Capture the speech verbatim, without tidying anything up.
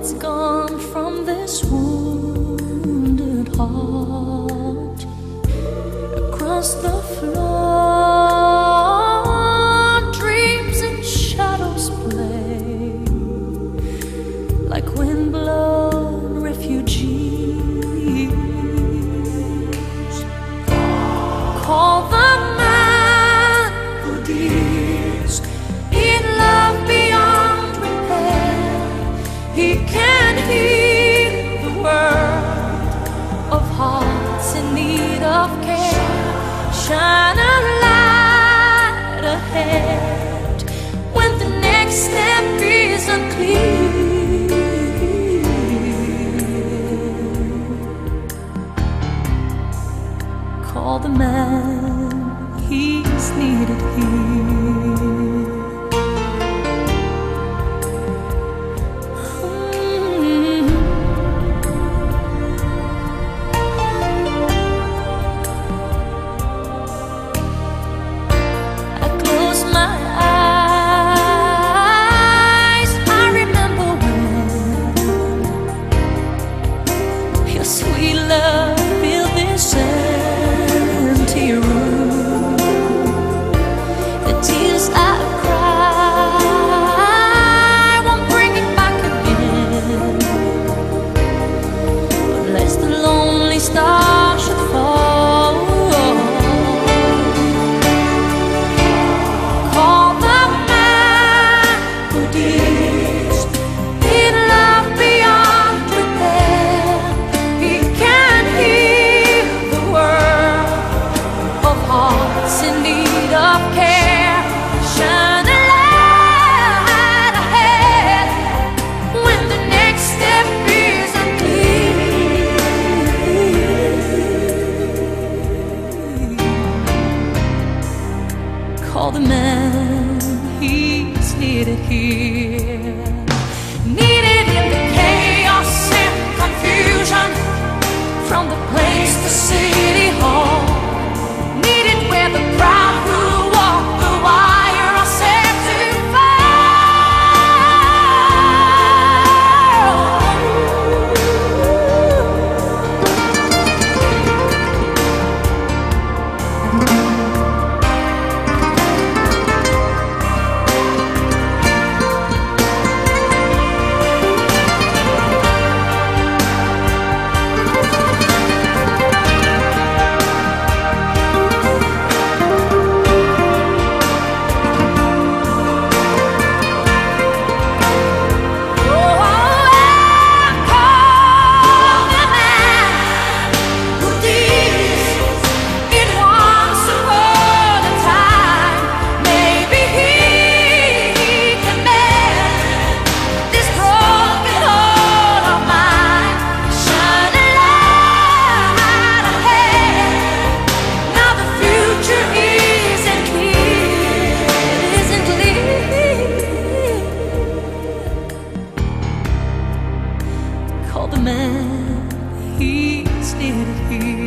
it's gone from this wounded heart. Across the floor, dreams and shadows play like wind-blown refugees. Call the man who deals in love beyond repair. He can heal the world of hearts in need of care. Shine a light ahead when the next step is unclear. Call the man, he's needed here. Sweet love, fill this empty room. The tears I cry won't bring it back again, unless the lonely star should fall. Call the man who deals in love beyond repair. In need of care, shine a light ahead when the next step is unclear. Call the man, he's needed here. Needed in the chaos and confusion, from the place to city hall. Where the proud who walk the wire are set to call the man, he's needed here.